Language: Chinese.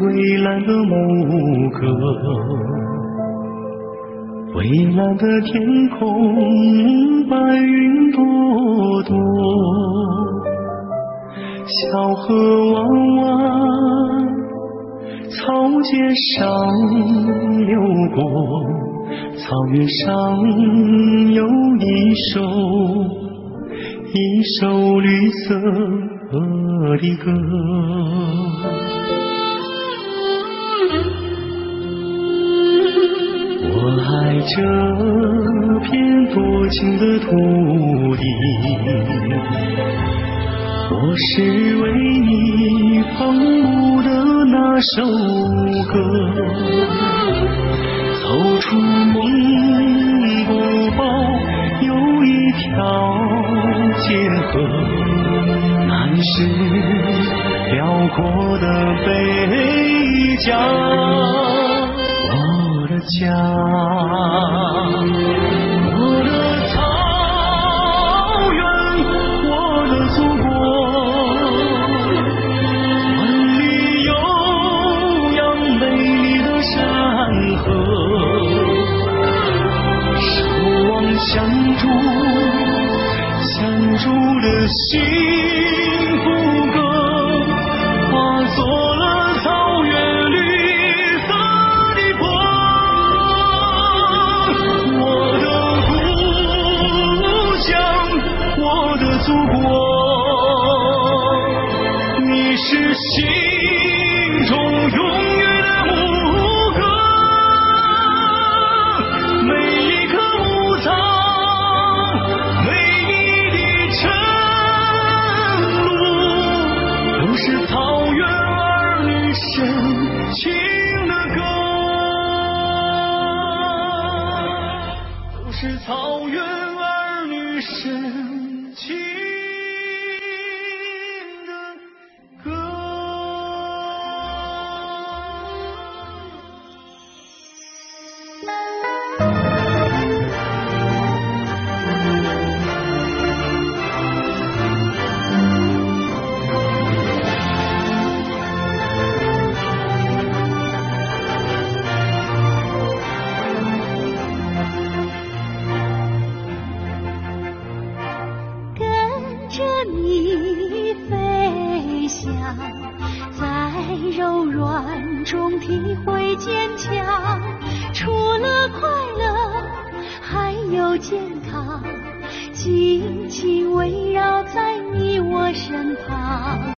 蔚蓝的某个蔚蓝的天空，白云朵朵，小河弯弯，草街上流过，草原上有一首绿色的歌。我爱这片多情的土地，我是为你放牧的那首歌，走出蒙古包有一条界河，那是辽阔的北疆。我的家，我的草原，我的祖国，万里悠扬美丽的山河，守望相助的幸福歌，化作了草原绿色的波。我的故乡，我的祖国，你是心中永远的牧歌，每一棵牧草，每一滴晨露，都是草原儿女深情的歌，都是草原儿女深情的歌。 跟着你飞翔，在柔软中体会坚强，除了快乐还有健康，紧紧围绕在你我身旁。